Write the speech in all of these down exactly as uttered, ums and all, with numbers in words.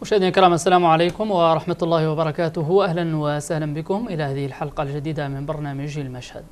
مشاهدينا الكرام، السلام عليكم ورحمة الله وبركاته. أهلا وسهلا بكم إلى هذه الحلقة الجديدة من برنامج المشهد.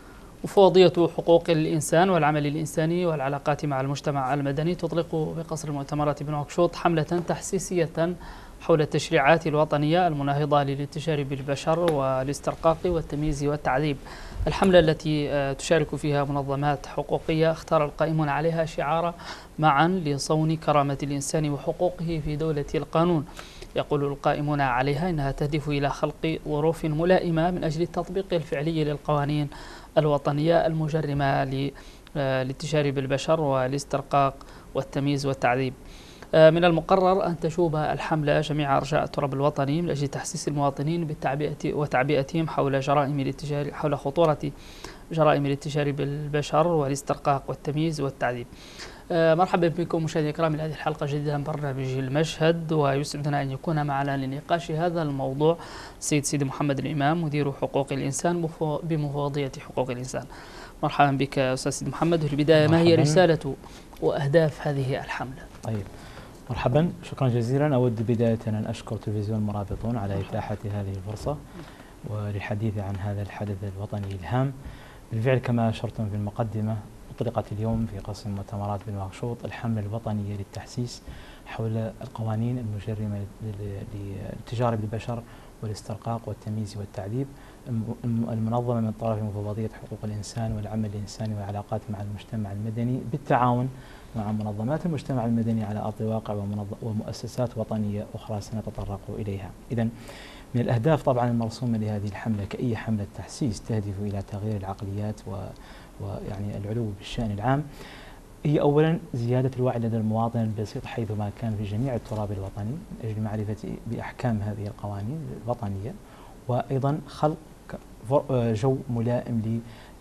مفوضية حقوق الإنسان والعمل الإنساني والعلاقات مع المجتمع المدني تطلق بقصر المؤتمرات بنواكشوط حملة تحسيسية حول التشريعات الوطنية المناهضة للاتجار بالبشر والاسترقاق والتمييز والتعذيب. الحملة التي تشارك فيها منظمات حقوقية اختار القائمون عليها شعار معا لصون كرامة الإنسان وحقوقه في دولة القانون. يقول القائمون عليها إنها تهدف إلى خلق ظروف ملائمة من أجل التطبيق الفعلي للقوانين الوطنية المجرمة للاتجار بالبشر والاسترقاق والتمييز والتعذيب. من المقرر أن تشوب الحملة جميع أرجاء التراب الوطني من أجل تحسيس المواطنين بالتعبئة وتعبئتهم حول جرائم الاتجار حول خطورة جرائم الاتجار بالبشر والاسترقاق والتمييز والتعذيب. مرحبا بكم مشاهدينا الكرام إلى هذه الحلقة الجديدة من برنامج المشهد، ويسعدنا أن يكون معنا لنقاش هذا الموضوع السيد سيدي محمد الإمام مدير حقوق الإنسان بمفوضية حقوق الإنسان. مرحبا بك أستاذ سيدي محمد. في البداية ما هي رسالة وأهداف هذه الحملة؟ طيب، مرحبا، شكرا جزيلا. أود بداية أن أشكر تلفزيون مرابطون على إتاحة هذه الفرصة وللحديث عن هذا الحدث الوطني الهام. بالفعل كما أشرتم في المقدمة، أطلقت اليوم في قسم مؤتمرات بنواكشوط الحملة الوطنية للتحسيس حول القوانين المجرمة للاتجار بالبشر والاسترقاق والتمييز والتعذيب المنظمة من طرف مفوضية حقوق الإنسان والعمل الإنساني والعلاقات مع المجتمع المدني بالتعاون مع منظمات المجتمع المدني على أرض الواقع ومؤسسات وطنية أخرى سنتطرق إليها. إذن من الأهداف طبعا المرسومة لهذه الحملة كأي حملة تحسيس تهدف إلى تغيير العقليات و ويعني العلو بالشأن العام، هي أولا زيادة الوعي لدى المواطن البسيط حيثما كان في جميع التراب الوطني من أجل معرفة بأحكام هذه القوانين الوطنية، وأيضا خلق جو ملائم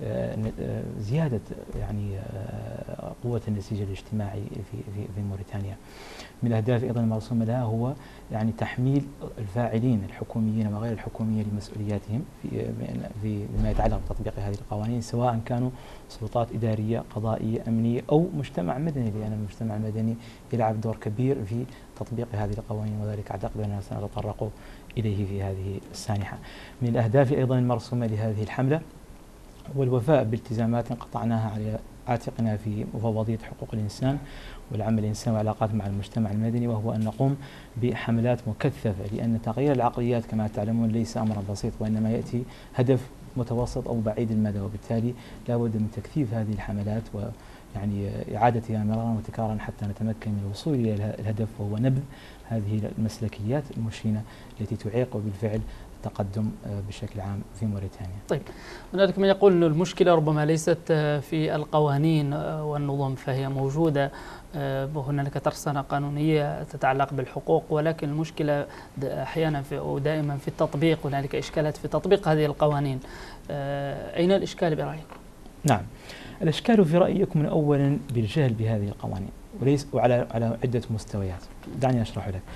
لزيادة يعني قوة النسيج الاجتماعي في في في موريتانيا. من الأهداف أيضا المرسومة لها هو يعني تحميل الفاعلين الحكوميين وغير الحكوميين لمسؤولياتهم في فيما يتعلق بتطبيق هذه القوانين، سواء كانوا سلطات إدارية، قضائية، أمنية أو مجتمع مدني، لأن المجتمع المدني يلعب دور كبير في تطبيق هذه القوانين، وذلك أعتقد أننا سنتطرق إليه في هذه السانحة. من الأهداف أيضا المرسومة لهذه الحملة هو الوفاء بالتزامات قطعناها على عاتقنا في مفوضية حقوق الإنسان والعمل الإنساني والعلاقات مع المجتمع المدني، وهو أن نقوم بحملات مكثفة، لأن تغيير العقليات كما تعلمون ليس أمرا بسيط، وإنما يأتي هدف متوسط أو بعيد المدى، وبالتالي لا بد من تكثيف هذه الحملات ويعني إعادتها مرارا وتكرارا حتى نتمكن من الوصول إلى الهدف، وهو نبذ هذه المسلكيات المشينة التي تعيق بالفعل التقدم بشكل عام في موريتانيا. طيب، هنالك من يقول أن المشكلة ربما ليست في القوانين والنظم، فهي موجودة، وهنالك ترسانة قانونية تتعلق بالحقوق، ولكن المشكلة أحيانا ودائما في التطبيق. هنالك إشكالات في تطبيق هذه القوانين. أين الإشكال برأيكم؟ نعم، الإشكال في رأيي يكمن أولا بالجهل بهذه القوانين، وليس وعلى على عدة مستويات. دعني أشرح لك.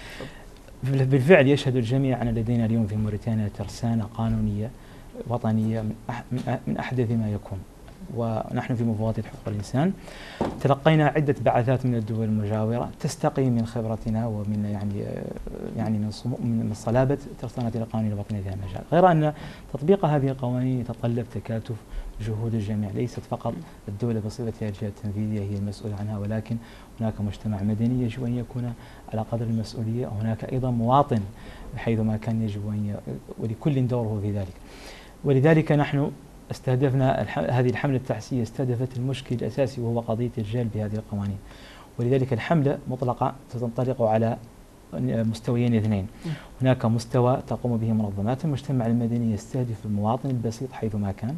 بالفعل يشهد الجميع أن لدينا اليوم في موريتانيا ترسانة قانونية وطنية من أحدث ما يكون، ونحن في مفوضية حقوق الإنسان تلقينا عدة بعثات من الدول المجاورة تستقي من خبرتنا ومن يعني يعني من من صلابة ترسانة القوانين الوطنية في هذا المجال، غير أن تطبيق هذه القوانين يتطلب تكاتف جهود الجميع، ليست فقط الدولة بصفتها الجهة التنفيذية هي المسؤولة عنها، ولكن هناك مجتمع مدني يجب أن يكون على قدر المسؤولية، وهناك أيضا مواطن حيثما كان يجب أن ي... ولكل دوره في ذلك. ولذلك نحن استهدفنا الح... هذه الحملة التحسيسية استهدفت المشكل الأساسي وهو قضية الجهل بهذه القوانين، ولذلك الحملة مطلقة ستنطلق على مستويين اثنين. هناك مستوى تقوم به منظمات المجتمع المدني يستهدف المواطن البسيط حيثما كان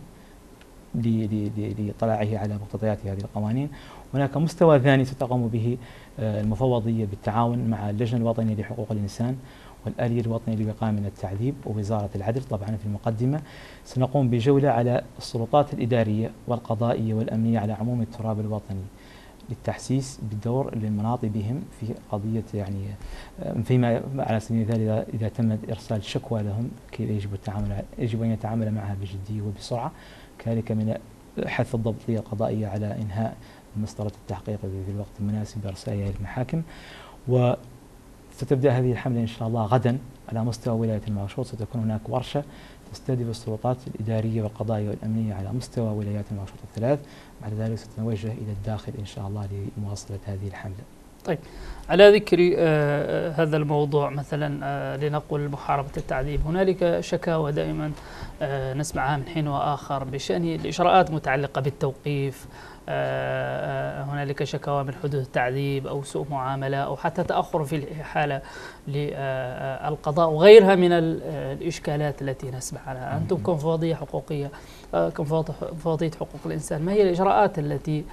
لإطلاعه على مقتضيات هذه القوانين. هناك مستوى ثاني ستقوم به المفوضية بالتعاون مع اللجنة الوطنية لحقوق الإنسان والآلية الوطنية للوقاية من التعذيب ووزارة العدل. طبعا في المقدمة سنقوم بجولة على السلطات الإدارية والقضائية والأمنية على عموم التراب الوطني للتحسيس بالدور للمناط بهم في قضية يعني فيما على سبيل المثال إذا تم إرسال شكوى لهم كيف يجب التعامل يجب أن يتعامل معها بجدية وبسرعة، كذلك من حث الضبطية القضائية على إنهاء مسطرة التحقيق في الوقت المناسب بإرسالها إلى المحاكم. و ستبدأ هذه الحملة إن شاء الله غدا على مستوى ولاية المعشوط. ستكون هناك ورشة تستهدف السلطات الإدارية والقضائية والأمنية على مستوى ولايات المعشوط الثلاث. بعد ذلك ستتوجه إلى الداخل إن شاء الله لمواصلة هذه الحملة. طيب، على ذكر آه هذا الموضوع مثلا آه لنقل محاربة التعذيب، هنالك شكاوى دائما آه نسمعها من حين وآخر بشأن الإجراءات متعلقة بالتوقيف. آه هنالك شكاوى من حدوث التعذيب أو سوء معاملة أو حتى تأخر في الإحالة للقضاء وغيرها من الإشكالات التي نسمع عنها. أنتم كمفوضية حقوقية كمفوضية حقوق الإنسان، ما هي الإجراءات التي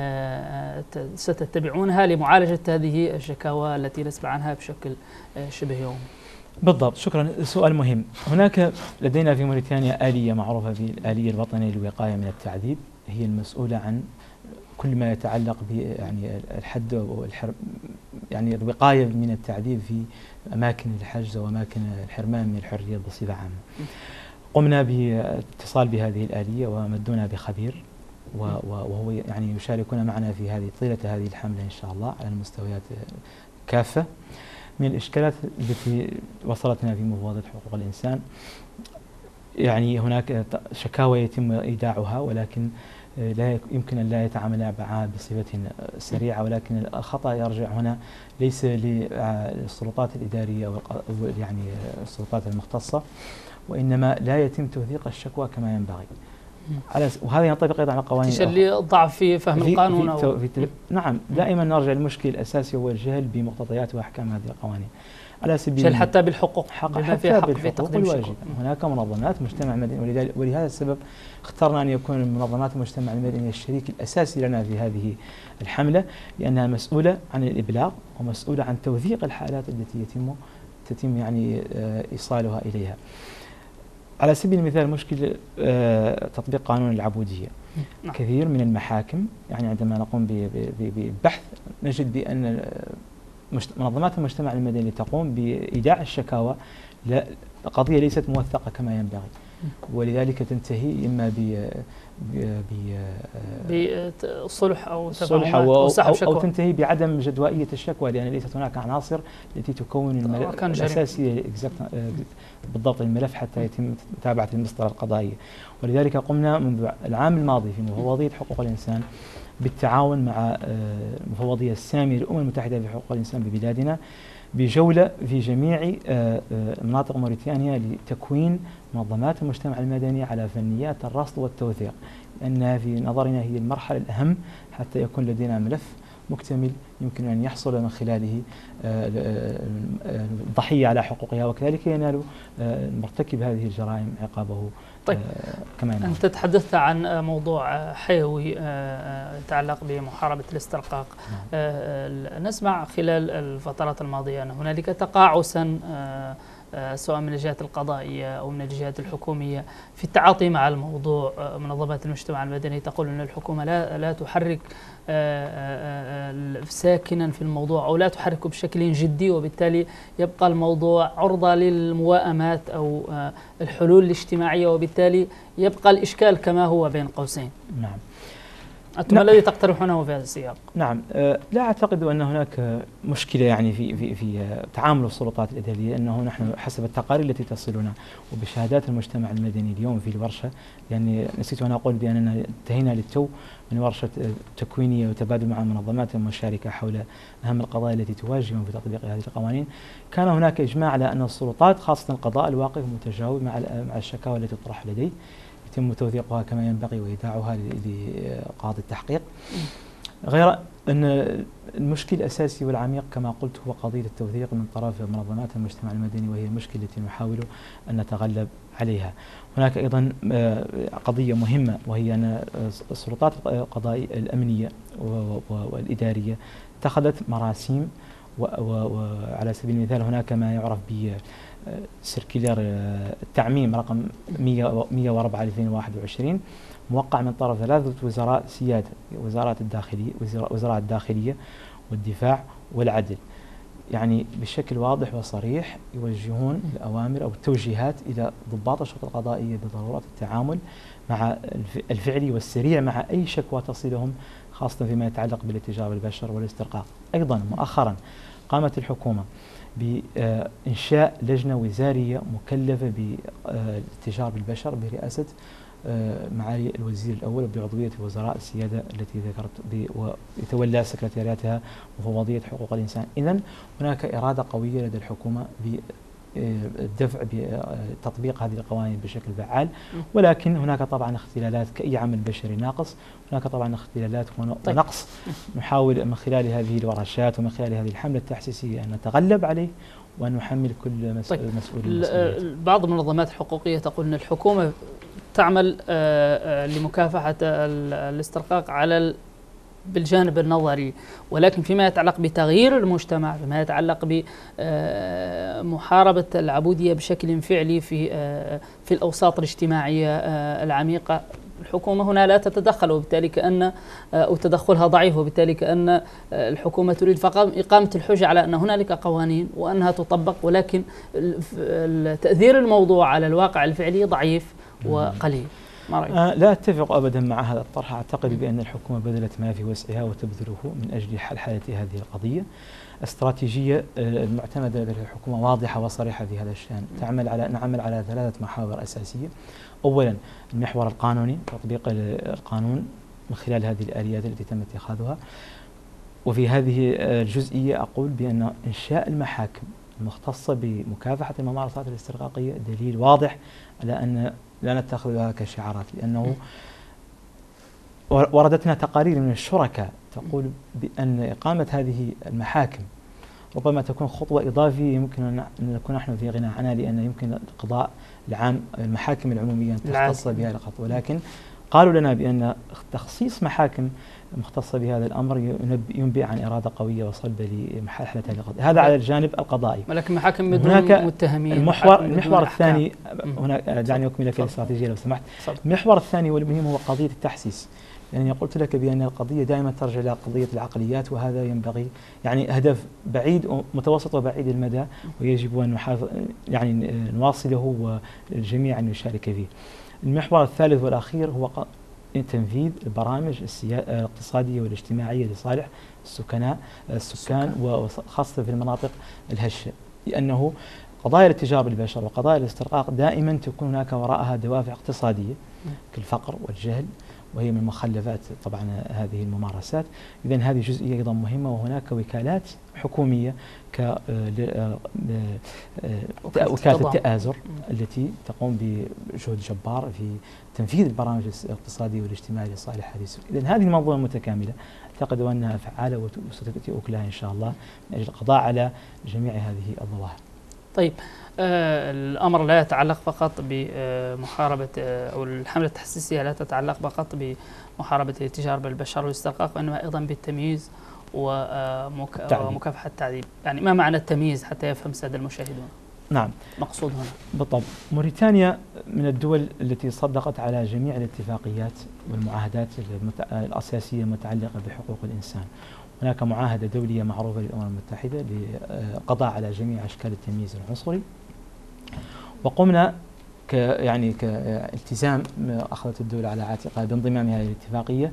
ستتبعونها لمعالجة هذه الشكاوى التي نسمع عنها بشكل شبه يومي؟ بالضبط، شكرا، سؤال مهم. هناك لدينا في موريتانيا آلية معروفة بالآلية الوطنية للوقاية من التعذيب، هي المسؤولة عن كل ما يتعلق ب يعني الحد والحرم، يعني الوقاية من التعذيب في أماكن الحجز وأماكن الحرمان من الحرية بصفة عامة. قمنا باتصال بهذه الآلية ومدونا بخبير وهو يعني يشاركنا معنا في هذه طيلة هذه الحملة إن شاء الله على المستويات كافة. من الإشكالات التي وصلتنا في مفوضية حقوق الإنسان، يعني هناك شكاوى يتم إيداعها ولكن لا يمكن أن لا يتعامل معها بصفة سريعة، ولكن الخطأ يرجع هنا ليس للسلطات الإدارية أو يعني السلطات المختصة، وإنما لا يتم توثيق الشكوى كما ينبغي. على وهذا ينطبق أيضا على قوانين اللي ضعف في فهم في القانون في أو في نعم، دائما نرجع للمشكل الأساسي هو الجهل بمقتضيات وأحكام هذه القوانين. على سبيل جهل حتى بالحقوق، حق بما في حق في تقديم الواجب. هناك منظمات مجتمع مدني، ولهذا السبب اخترنا أن يكون منظمات المجتمع المدني الشريك الأساسي لنا في هذه الحملة، لأنها مسؤولة عن الإبلاغ ومسؤولة عن توثيق الحالات التي يتم تتم يعني إيصالها إليها. على سبيل المثال مشكلة تطبيق قانون العبودية. نعم. كثير من المحاكم يعني عندما نقوم ببحث نجد بأن منظمات المجتمع المدني تقوم بإيداع الشكاوى لا القضية ليست موثقة كما ينبغي، ولذلك تنتهي إما ب بصلح أو صلح أو, أو, أو, أو تنتهي بعدم جدوائية الشكوى، لأن ليست هناك عناصر التي تكون الملف الأساسية بالضبط الملف حتى يتم متابعة المسطرة القضائية. ولذلك قمنا منذ العام الماضي في مفوضية حقوق الإنسان بالتعاون مع المفوضية السامية للأمم المتحدة بحقوق الإنسان ببلادنا بجولة في جميع مناطق موريتانيا لتكوين منظمات المجتمع المدني على فنيات الرصد والتوثيق، لأنها في نظرنا هي المرحلة الأهم حتى يكون لدينا ملف مكتمل يمكن أن يحصل من خلاله الضحية على حقوقها، وكذلك ينال مرتكب هذه الجرائم عقابه. طيب، كما أنت تحدثت عن موضوع حيوي يتعلق بمحاربة الاسترقاق. نسمع خلال الفترات الماضية أن هنالك تقاعسا سواء من الجهات القضائية أو من الجهات الحكومية في التعاطي مع الموضوع. منظمات المجتمع المدني تقول أن الحكومة لا لا تحرك ساكنا في الموضوع أو لا تحركه بشكل جدي، وبالتالي يبقى الموضوع عرضة للموائمات أو الحلول الاجتماعية، وبالتالي يبقى الإشكال كما هو بين قوسين. نعم. أنتم نعم. الذي تقترحونه في هذا السياق؟ نعم، أه لا أعتقد أن هناك مشكلة يعني في في في تعامل السلطات الإدارية، لأنه نحن حسب التقارير التي تصلنا وبشهادات المجتمع المدني اليوم في الورشة، يعني نسيت أن أقول بأننا انتهينا للتو من ورشة تكوينية وتبادل مع منظمات مشاركة حول أهم القضايا التي تواجههم في تطبيق هذه القوانين. كان هناك إجماع على أن السلطات خاصة القضاء الواقف متجاوب مع مع الشكاوى التي تطرح لديه، يتم توثيقها كما ينبغي وإيداعها لقاضي التحقيق. غير أن المشكل الأساسي والعميق كما قلت هو قضية التوثيق من طرف منظمات المجتمع المدني، وهي المشكلة التي نحاول أن نتغلب عليها. هناك أيضا قضية مهمة، وهي أن السلطات القضائية الأمنية والإدارية اتخذت مراسيم، وعلى سبيل المثال هناك ما يعرف ب سيركيلر التعميم رقم مئة وأربعة ألفين وواحد وعشرين موقع من طرف ثلاثة وزراء سيادة، وزارات الداخلية وزراء الداخلية والدفاع والعدل، يعني بشكل واضح وصريح يوجهون الأوامر أو التوجيهات إلى ضباط الشرطة القضائية بضرورة التعامل مع الفعلي والسريع مع أي شكوى تصلهم، خاصة فيما يتعلق بالاتجار بالبشر والاسترقاق. أيضا مؤخرا قامت الحكومة بإنشاء لجنة وزارية مكلفة بالاتجار بالبشر برئاسة معالي الوزير الأول وبعضوية وزراء السيادة التي ذكرت، ويتولى سكرتارياتها مفوضية حقوق الإنسان. إذن هناك إرادة قوية لدى الحكومة بالدفع بتطبيق هذه القوانين بشكل فعال، ولكن هناك طبعا اختلالات كأي عمل بشري ناقص، هناك طبعا اختلالات ونقص نحاول من خلال هذه الورشات ومن خلال هذه الحملة التحسيسية أن نتغلب عليه وأن نحمل كل مسؤول طيب. مسؤولية. بعض المنظمات الحقوقية تقول أن الحكومة تعمل لمكافحة الاسترقاق على بالجانب النظري، ولكن فيما يتعلق بتغيير المجتمع، فيما يتعلق بمحاربة العبودية بشكل فعلي في في الأوساط الاجتماعية العميقة، الحكومة هنا لا تتدخل، وبالتالي كأن أو تدخلها ضعيف، وبالتالي كأن الحكومة تريد فقط إقامة الحجة على أن هنالك قوانين وأنها تطبق، ولكن تأثير الموضوع على الواقع الفعلي ضعيف وقليل. ما رأيك؟ آه لا أتفق أبدا مع هذا الطرح. أعتقد بأن الحكومة بذلت ما في وسعها وتبذله من أجل حل حالة هذه القضية. استراتيجية المعتمدة لدى الحكومة واضحة وصريحة في هذا الشأن. تعمل على نعمل على ثلاثة محاور أساسية. أولا المحور القانوني، تطبيق القانون من خلال هذه الآليات التي تم اتخاذها، وفي هذه الجزئية أقول بأن إنشاء المحاكم المختصة بمكافحة الممارسات الاسترقاقية دليل واضح على أن لا نتخذها كشعارات، لأنه وردتنا تقارير من الشركاء تقول بأن إقامة هذه المحاكم ربما تكون خطوة إضافية يمكن أن نكون نحن في غنى عنها، لأن يمكن القضاء العام المحاكم العمومية تختص بهذا الخطوة، ولكن قالوا لنا بأن تخصيص محاكم مختصة بهذا الأمر ينبئ عن إرادة قوية وصلبة لمحاحلة هذه القضية. هذا على الجانب القضائي. ولكن محاكم بدون متهمين. المحور المحور الثاني هناك، دعني أكمل لك الاستراتيجية لو سمحت. المحور الثاني والمهم هو قضية التحسيس. يعني قلت لك بأن القضية دائما ترجع إلى قضية العقليات، وهذا ينبغي يعني هدف بعيد متوسط وبعيد المدى، ويجب أن نحافظ يعني نواصله والجميع أن يشارك فيه. المحور الثالث والأخير هو تنفيذ البرامج الاقتصادية والاجتماعية لصالح السكناء السكان وخاصة في المناطق الهشة، لأنه قضايا الاتجار بالبشر وقضايا الاسترقاق دائما تكون هناك وراءها دوافع اقتصادية كالفقر والجهل، وهي من مخلفات طبعا هذه الممارسات. إذن هذه جزئية أيضا مهمة، وهناك وكالات حكومية كوكالة التآزر التي تقوم بجهد جبار في تنفيذ البرامج الاقتصادية والاجتماعية لصالح هذه السكان. إذن هذه المنظومة المتكاملة أعتقد أنها فعالة وستأتي أكلها إن شاء الله من أجل القضاء على جميع هذه الظواهر. طيب، آه الأمر لا يتعلق فقط بمحاربة آه أو الحملة التحسيسية لا تتعلق فقط بمحاربة الاتجار بالبشر والاسترقاق، وإنما أيضا بالتمييز ومكافحة التعذيب. يعني ما معنى التمييز حتى يفهم السادة المشاهدون؟ نعم، مقصود هنا بالطبع موريتانيا من الدول التي صدقت على جميع الاتفاقيات والمعاهدات الأساسية المتعلقة بحقوق الإنسان. هناك معاهدة دولية معروفة للأمم المتحدة للقضاء على جميع أشكال التمييز العنصري، وقمنا ك يعني كالتزام أخذت الدولة على عاتقها بانضمام هذه الاتفاقية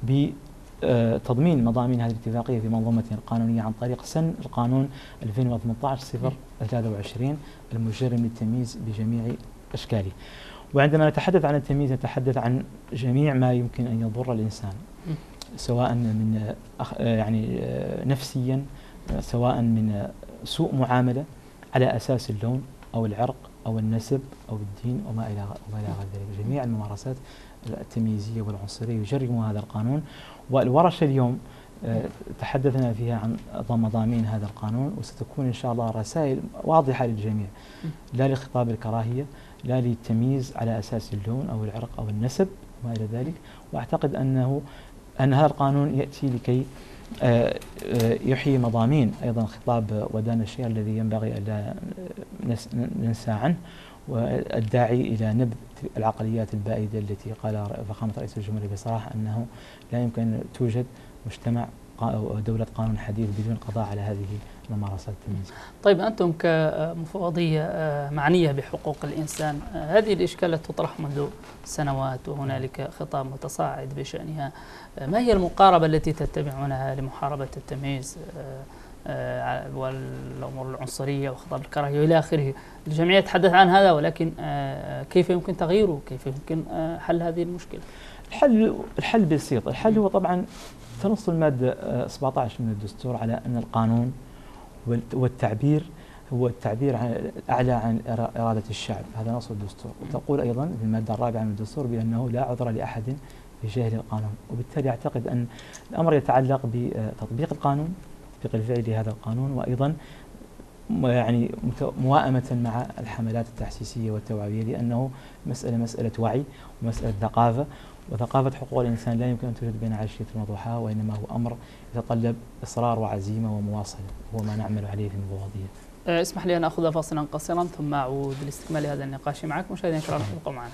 ب تضمين مضامين هذه الاتفاقية في منظومتها القانونية عن طريق سن القانون ألفين وثمانية عشر صفر ثلاثة وعشرين المجرم للتمييز بجميع أشكاله. وعندما نتحدث عن التمييز نتحدث عن جميع ما يمكن أن يضر الإنسان، سواء من يعني نفسيا، سواء من سوء معاملة على أساس اللون أو العرق أو النسب أو الدين وما إلى وما إلى ذلك. جميع الممارسات التمييزية والعنصرية يجرم هذا القانون. والورشة اليوم تحدثنا فيها عن مضامين هذا القانون، وستكون إن شاء الله رسائل واضحة للجميع، لا لخطاب الكراهية، لا للتمييز على أساس اللون أو العرق أو النسب وما إلى ذلك. وأعتقد أنه أن هذا القانون يأتي لكي يحيي مضامين أيضا خطاب ودان الشير الذي ينبغي ألا ننسى عنه، والداعي إلى نبذ العقليات البائدة التي قال فخامة رئيس الجمهورية بصراحة أنه لا يمكن أن توجد مجتمع أو دولة قانون حديث بدون قضاء على هذه الممارسات التمييزية. طيب، أنتم كمفوضية معنية بحقوق الإنسان، هذه الإشكالات تطرح منذ سنوات وهنالك خطاب متصاعد بشأنها، ما هي المقاربة التي تتبعونها لمحاربة التمييز والأمور العنصرية وخطاب الكراهية وإلى آخره. الجميع يتحدث عن هذا، ولكن كيف يمكن تغييره؟ كيف يمكن حل هذه المشكلة؟ الحل الحل بسيط. الحل هو طبعا تنص المادة سبعة عشر من الدستور على أن القانون والتعبير هو التعبير عن الأعلى عن إرادة الشعب. هذا نص الدستور. وتقول أيضا في المادة الرابعة من الدستور بأنه لا عذر لأحد بجهل القانون. وبالتالي أعتقد أن الأمر يتعلق بتطبيق القانون، تطبيق الفعلي لهذا القانون، وأيضا يعني موائمة مع الحملات التحسيسية والتوعوية، لأنه مسألة مسألة وعي ومسألة ثقافة، وثقافة حقوق الإنسان لا يمكن أن توجد بين عشية وضحاها، وإنما هو أمر يتطلب إصرار وعزيمة ومواصلة، هو ما نعمل عليه في المفوضية. اسمح لي أن أخذ فاصلا قصيرا ثم أعود لاستكمال هذا النقاش معك. مشاهدينا الكرام ابقوا معنا.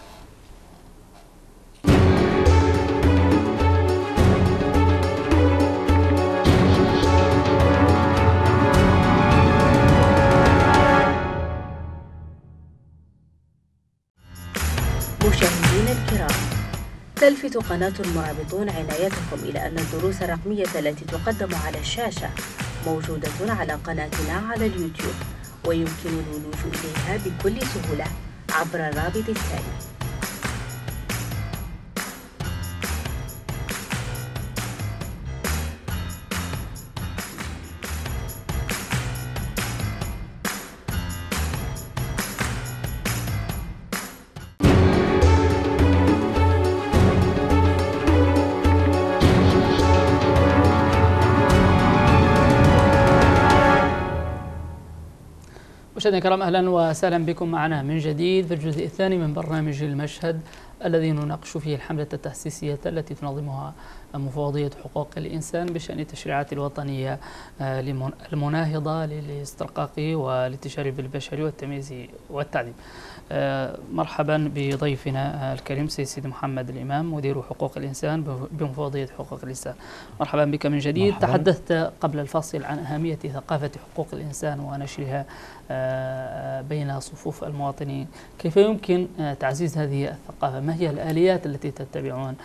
مشاهدينا الكرام، تلفت قناة المرابطون عنايتكم إلى أن الدروس الرقمية التي تقدم على الشاشة موجودة على قناتنا على اليوتيوب، ويمكن الولوج إليها بكل سهولة عبر الرابط التالي. مشاهدينا الكرام، اهلا وسهلا بكم معنا من جديد في الجزء الثاني من برنامج المشهد، الذي نناقش فيه الحملة التحسيسية التي تنظمها مفوضية حقوق الإنسان بشأن التشريعات الوطنية المناهضة للاسترقاق والانتشار البشري والتمييز والتعذيب. مرحبا بضيفنا الكريم سيد سيدي محمد الإمام، مدير حقوق الإنسان بمفوضية حقوق الإنسان. مرحبا بك من جديد. مرحبا. تحدثت قبل الفاصل عن أهمية ثقافة حقوق الإنسان ونشرها بين صفوف المواطنين. كيف يمكن تعزيز هذه الثقافة؟ ما هي الآليات التي تتبعون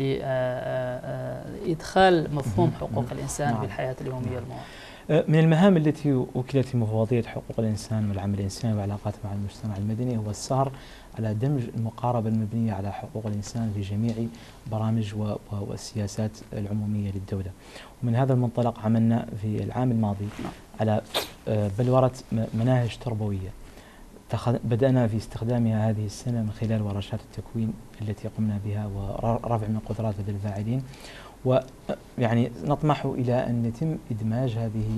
لإدخال مفهوم حقوق الإنسان في الحياة اليومية المواطنة؟ من المهام التي وكلت مفوضية حقوق الإنسان والعمل الإنساني وعلاقاته مع المجتمع المدني هو السهر على دمج المقاربة المبنية على حقوق الإنسان في جميع برامج والسياسات العمومية للدولة. ومن هذا المنطلق عملنا في العام الماضي على بلورة مناهج تربوية بدأنا في استخدامها هذه السنة من خلال ورشات التكوين التي قمنا بها ورفع من قدرات لدى الفاعلين، ويعني نطمح إلى أن يتم إدماج هذه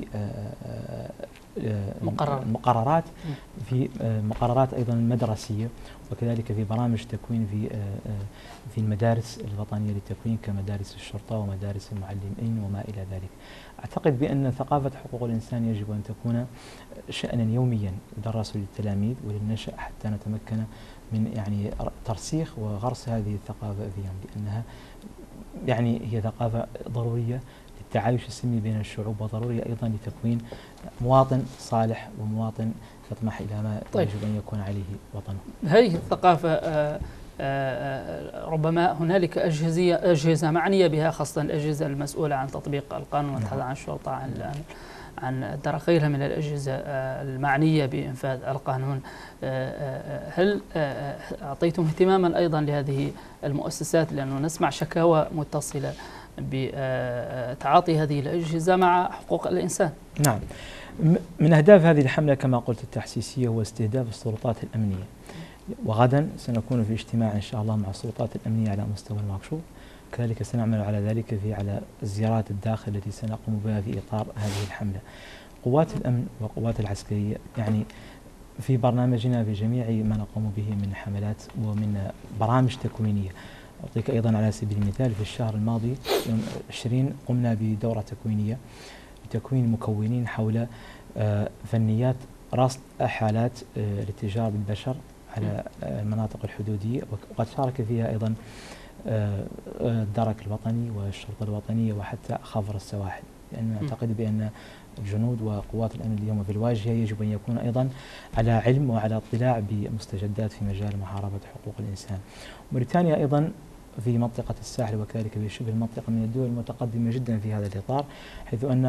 المقررات في مقررات أيضا المدرسية، وكذلك في برامج تكوين في في المدارس الوطنية للتكوين كمدارس الشرطة ومدارس المعلمين وما إلى ذلك. أعتقد بأن ثقافة حقوق الإنسان يجب أن تكون شأنا يوميا يدرس للتلاميذ وللنشأ حتى نتمكن من يعني ترسيخ وغرس هذه الثقافة فيهم، لأنها يعني هي ثقافة ضرورية للتعايش السلمي بين الشعوب، وضرورية أيضا لتكوين مواطن صالح ومواطن يطمح إلى ما طيب. يجب أن يكون عليه وطنه. هذه الثقافة آآ آآ ربما هنالك أجهزة أجهزة معنية بها، خاصة الأجهزة المسؤولة عن تطبيق القانون، نتحدث عن الشرطة، عن عن غيرها من الأجهزة المعنية بإنفاذ القانون. هل أعطيتم اهتماما أيضا لهذه المؤسسات؟ لأنه نسمع شكاوى متصلة بتعاطي هذه الأجهزة مع حقوق الإنسان. نعم، من أهداف هذه الحملة كما قلت التحسيسية هو استهداف السلطات الأمنية، وغدا سنكون في اجتماع إن شاء الله مع السلطات الأمنية على مستوى المكشوف، كذلك سنعمل على ذلك في على الزيارات الداخل التي سنقوم بها في إطار هذه الحملة. قوات الأمن وقوات العسكرية يعني في برنامجنا في جميع ما نقوم به من حملات ومن برامج تكوينية. أعطيك أيضا على سبيل المثال في الشهر الماضي يوم عشرين قمنا بدورة تكوينية لتكوين مكونين حول فنيات رصد حالات الاتجار بالبشر على المناطق الحدودية، وقد شارك فيها أيضا الدرك الوطني والشرطة الوطنية وحتى خفر السواحل، لأن نعتقد بأن الجنود وقوات الأمن اليوم في الواجهة يجب أن يكون أيضا على علم وعلى اطلاع بمستجدات في مجال محاربة حقوق الإنسان. موريتانيا أيضا في منطقة الساحل وكذلك في شبه المنطقة من الدول المتقدمة جدا في هذا الإطار، حيث أن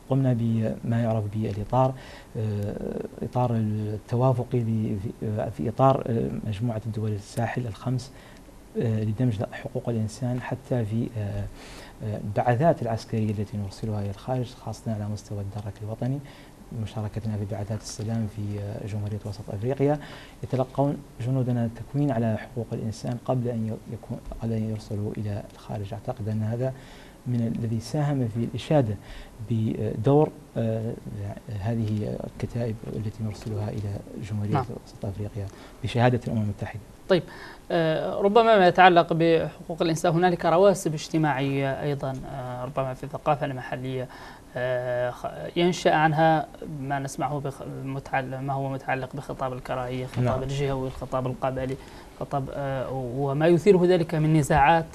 قمنا بما يعرف بالإطار إطار التوافقي في إطار مجموعة الدول الساحل الخمس لدمج حقوق الإنسان حتى في البعثات العسكرية التي نرسلها إلى الخارج، خاصة على مستوى الدرك الوطني، مشاركتنا في بعثات السلام في جمهورية وسط أفريقيا. يتلقون جنودنا تكوين على حقوق الإنسان قبل أن يكون قبل أن يرسلوا إلى الخارج. أعتقد أن هذا من الذي ساهم في الإشادة بدور هذه الكتائب التي نرسلها إلى جمهورية نعم. وسط أفريقيا بشهادة الأمم المتحدة. طيب، ربما ما يتعلق بحقوق الإنسان هنالك رواسب اجتماعية أيضا، ربما في الثقافة المحلية ينشأ عنها ما نسمعه ما هو متعلق بخطاب الكراهية، خطاب نعم. الجهوي، الخطاب القبلي، خطاب وما يثيره ذلك من نزاعات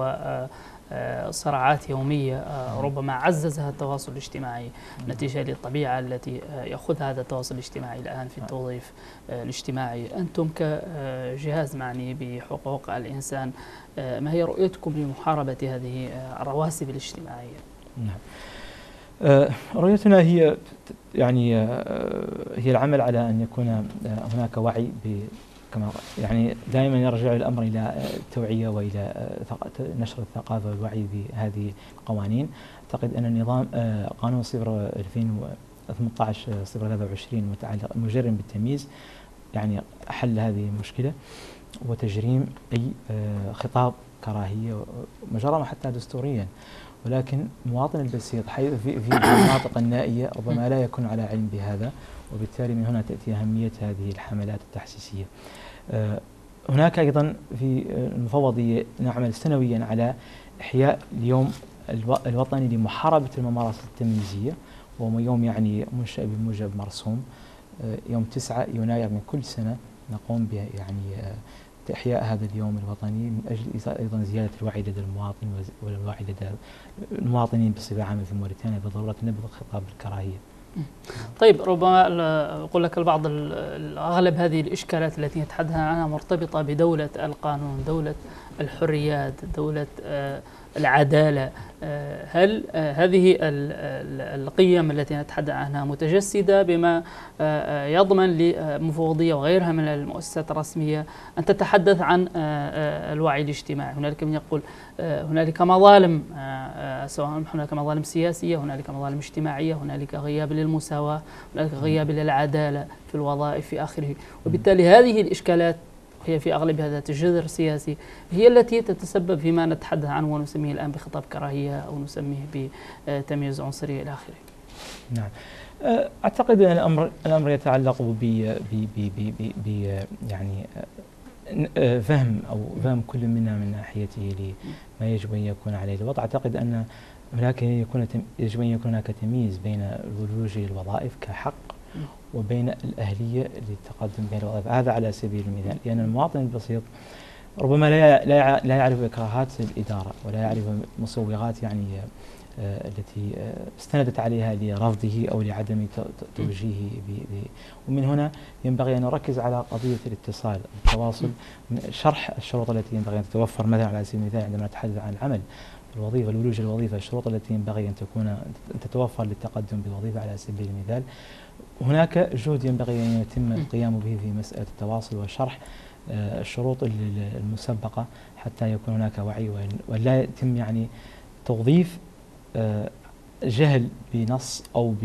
وصراعات يومية، ربما عززها التواصل الاجتماعي نتيجة للطبيعة التي يأخذها هذا التواصل الاجتماعي الآن في التوظيف الاجتماعي. أنتم كجهاز معني بحقوق الإنسان، ما هي رؤيتكم لمحاربة هذه الرواسب الاجتماعية؟ نعم. رؤيتنا هي يعني هي العمل على أن يكون هناك وعي، كما يعني دائما يرجع الأمر إلى التوعية وإلى نشر الثقافة والوعي بهذه القوانين. أعتقد أن النظام قانون صفر ألفين وثمانية عشر صفر ثلاثة وعشرين متعلق مجرم بالتمييز يعني حل هذه المشكلة، وتجريم أي خطاب كراهية مجرمة حتى دستوريا، ولكن المواطن البسيط حيث في في المناطق النائية ربما لا يكون على علم بهذا، وبالتالي من هنا تأتي أهمية هذه الحملات التحسيسية. هناك أيضا في المفوضية نعمل سنويا على إحياء اليوم الوطني لمحاربة الممارسة التمييزية، وهو يوم يعني منشأ بموجب مرسوم يوم تسعة يناير من كل سنة نقوم به يعني إحياء هذا اليوم الوطني من أجل أيضا زيادة الوعي لدى المواطن والوعي لدى المواطنين بصفة عامة في موريتانيا بضرورة نبذ خطاب الكراهية. طيب، ربما أقول لك البعض أغلب هذه الإشكالات التي يتحدث عنها مرتبطة بدولة القانون، دولة الحريات، دولة العدالة. هل هذه القيم التي نتحدث عنها متجسدة بما يضمن للمفوضية وغيرها من المؤسسات الرسمية أن تتحدث عن الوعي الاجتماعي؟ هنالك من يقول هنالك مظالم، سواء هناك مظالم سياسية، هنالك مظالم اجتماعية، هنالك غياب للمساواة، هنالك غياب للعدالة في الوظائف في آخره، وبالتالي هذه الإشكالات هي في أغلبها ذات جذر سياسي، هي التي تتسبب فيما نتحدث عنه ونسميه الآن بخطاب كراهية أو نسميه بتمييز عنصري إلى آخره. نعم، أعتقد أن الأمر الأمر يتعلق ب ب يعني فهم أو فهم كل منا من ناحيته لما يجب أن يكون عليه الوضع. أعتقد أن هناك يكون يجب أن يكون هناك تمييز بين الولوج للوظائف كحق وبين الأهلية للتقدم بين الوظائف، هذا على سبيل المثال، لأن المواطن البسيط ربما لا لا يعرف إكراهات الإدارة ولا يعرف مسوغات يعني التي استندت عليها لرفضه أو لعدم توجيهه، ومن هنا ينبغي أن نركز على قضية الاتصال، التواصل، شرح الشروط التي ينبغي أن تتوفر مثلا على سبيل المثال عندما نتحدث عن العمل، الوظيفة، الولوج للوظيفة، الشروط التي ينبغي أن تكون أن تتوفر للتقدم بالوظيفة على سبيل المثال. هناك جهد ينبغي أن يتم القيام به في مسألة التواصل وشرح الشروط المسبقة حتى يكون هناك وعي، ولا يتم يعني توظيف جهل بنص أو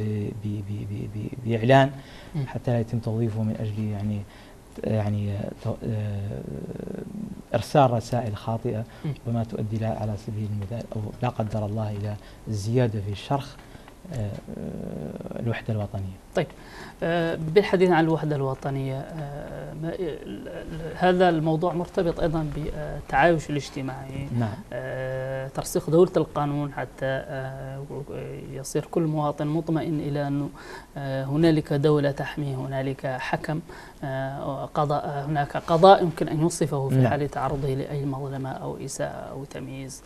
بإعلان حتى لا يتم توظيفه من أجل يعني يعني إرسال رسائل خاطئة وما تؤدي على سبيل المثال أو لا قدر الله إلى الزيادة في شرخ الوحدة الوطنية. طيب، بالحديث عن الوحدة الوطنية، هذا الموضوع مرتبط أيضا بالتعايش الاجتماعي. نعم. ترسيخ دولة القانون حتى يصير كل مواطن مطمئن إلى أنه هنالك دولة تحميه، هنالك حكم، قضاء، هناك قضاء يمكن أن ينصفه في حال تعرضه لأي مظلمة أو إساءة أو تمييز.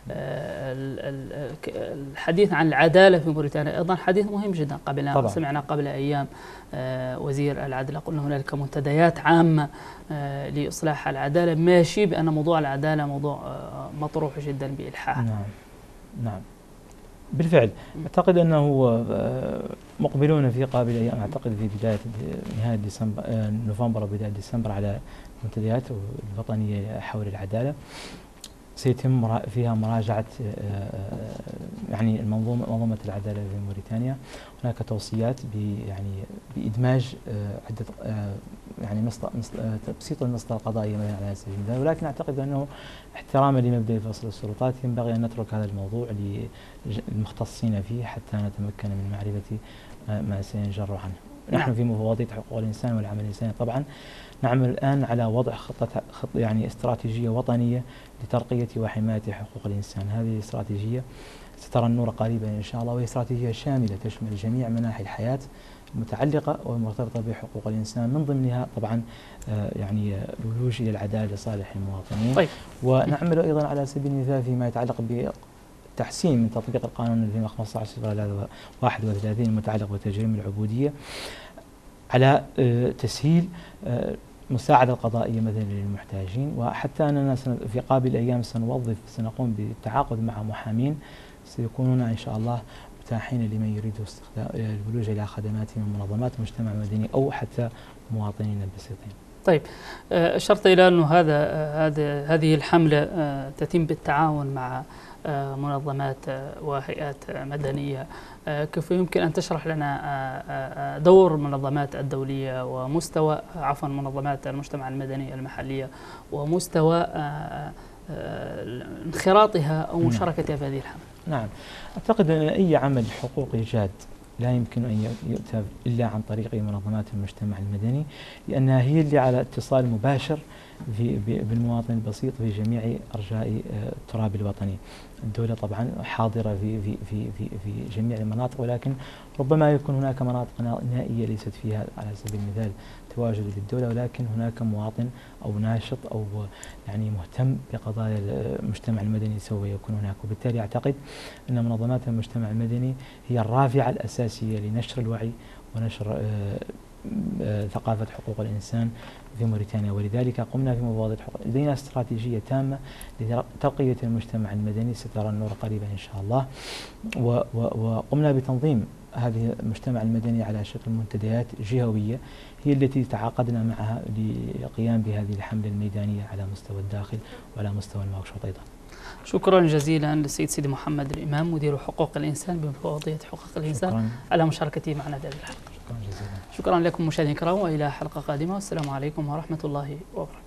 الحديث عن العدالة في موريتانيا أيضا حديث مهم جدا. قبل سمعنا قبل أيام وزير العدل قلنا هنالك منتديات عامة لإصلاح العدالة، ماشي بأن موضوع العدالة موضوع مطروح جدا بإلحاح. نعم نعم بالفعل أعتقد أنه مقبلون في قابل أيام، أعتقد في بداية نهاية ديسمبر نوفمبر وبداية ديسمبر على المنتديات الوطنية حول العدالة، سيتم فيها مراجعة يعني المنظومة منظومة العدالة في موريتانيا. هناك توصيات يعني بإدماج عدة يعني تبسيط المسطرة القضائية مثلا على سبيل المثال، ولكن أعتقد أنه احتراما لمبدأ فصل السلطات ينبغي أن نترك هذا الموضوع للمختصين فيه حتى نتمكن من معرفة ما سينجر عنه. نحن في مفوضية حقوق الإنسان والعمل الإنساني طبعا نعمل الآن على وضع خطة خط يعني استراتيجية وطنية لترقية وحماية حقوق الإنسان. هذه الاستراتيجية سترى النور قريبا إن شاء الله، وهي استراتيجية شاملة تشمل جميع مناحي الحياة المتعلقة والمرتبطة بحقوق الإنسان، من ضمنها طبعا يعني الولوج إلى العدالة لصالح المواطنين. طيب. ونعمل أيضا على سبيل المثال فيما يتعلق بتحسين من تطبيق القانون الفين وخمسة عشر واحد وثلاثين المتعلق بتجريم العبودية، على تسهيل مساعدة القضائية مثلا للمحتاجين، وحتى أننا في قابل أيام سنوظف سنقوم بالتعاقد مع محامين سيكونون إن شاء الله متاحين لمن يريد استخدام الولوج إلى خدمات من منظمات مجتمع مدني أو حتى مواطنين بسيطين. طيب، أشرت إلى أنه هذا هذا هذه الحملة تتم بالتعاون مع منظمات وهيئات مدنية، كيف يمكن أن تشرح لنا دور المنظمات الدولية ومستوى عفوا منظمات المجتمع المدني المحلية ومستوى انخراطها أو مشاركتها في هذه الحملة؟ نعم، أعتقد أن أي عمل حقوقي جاد لا يمكن أن يؤتى إلا عن طريق منظمات المجتمع المدني، لأنها هي اللي على اتصال مباشر في بالمواطن البسيط في جميع أرجاء التراب الوطني. الدولة طبعا حاضرة في في في في في جميع المناطق، ولكن ربما يكون هناك مناطق نائية ليست فيها على سبيل المثال تواجد للدولة، ولكن هناك مواطن أو ناشط أو يعني مهتم بقضايا المجتمع المدني سوف يكون هناك. وبالتالي أعتقد أن منظمات المجتمع المدني هي الرافعة الأساسية لنشر الوعي ونشر ثقافة حقوق الإنسان في موريتانيا، ولذلك قمنا في مفوضية حقوق. لدينا استراتيجية تامة لترقية المجتمع المدني سترى النور قريبا إن شاء الله، وقمنا بتنظيم هذه المجتمع المدني على شكل منتديات جهوية هي التي تعاقدنا معها للقيام بهذه الحملة الميدانية على مستوى الداخل وعلى مستوى المواكشوط أيضا. شكرا جزيلا للسيد سيدي محمد الإمام مدير حقوق الإنسان بمفوضية حقوق الإنسان شكرا. على مشاركته معنا في هذه الحلقة. شكرا جزيلا. شكرا لكم مشاهدينا الكرام، وإلى حلقة قادمة، والسلام عليكم ورحمة الله وبركاته.